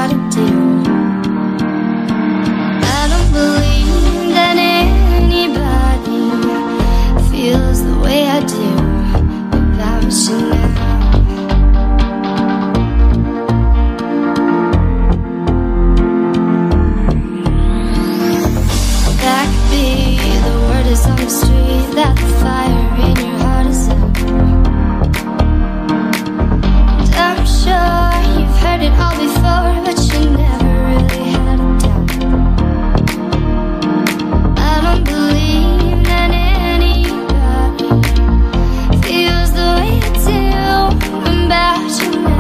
gotta do. I don't believe that anybody feels the way I do without you now. That could be the word is on the street, that the fire in your heart is out. And I'm sure you've heard it all before, but you never really had a doubt. I don't believe that anybody feels the way I do about you now.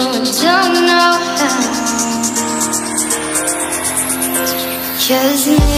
Just